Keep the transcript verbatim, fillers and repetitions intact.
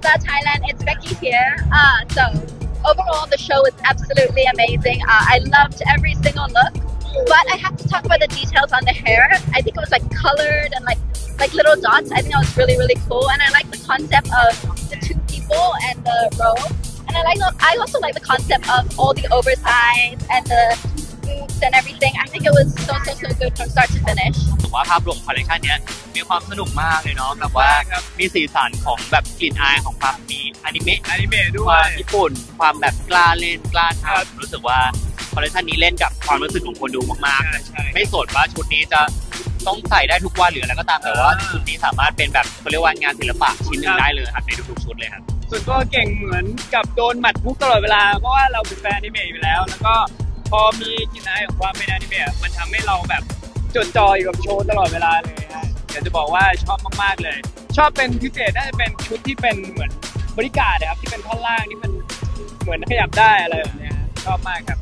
Bazaar Thailand. It's Becky here. Uh, so overall, the show is absolutely amazing. Uh, I loved every single look, but I have to talk about the details on the hair. I think it was like colored and like like little dots. I think that was really really cool, and I like the concept of the two people and the robe. And I like I also like the concept of all the oversized and the boots and everything. I think it was so so so good from start to finish. ผมว่าภาพรวมคอลเลคชันนี้มีความสนุกมากเลยเนาะแบบว่ามีสีสันของแบบกลิ่นอายของความมีอนิเมะอนิเมะด้วยญี่ปุ่นความแบบกล้าเล่นกล้าทำรู้สึกว่าคอลเลคชันนี้เล่นกับความรู้สึกของคนดูมากๆไม่สนว่าชุดนี้จะต้องใส่ได้ทุกวันหรืออะไรก็ตามแต่ว่าชุดนี้สามารถเป็นแบบเขาเรียกว่างานศิลปะชิ้นหนึ่งได้เลยครับในทุกๆชุดเลยครับส่วนตัวเก่งเหมือนกับโดนหมัดพุกตลอดเวลาเพราะว่าเราเป็นแฟนอนิเมะอยู่แล้วแล้วก็พอมีกลิ่นอายของความเป็นอนิเมะมันทำให้เราแบบจดจ่ออยู่กับโชว์ตลอดเวลาเลยฮะอยากจะบอกว่าชอบมากๆเลยชอบเป็นพิเศษน่าจะเป็นชุดที่เป็นเหมือนบริการนะครับที่เป็นท่อนล่างที่มันเหมือนขยับได้อะไรแบบนี้ชอบมากครับ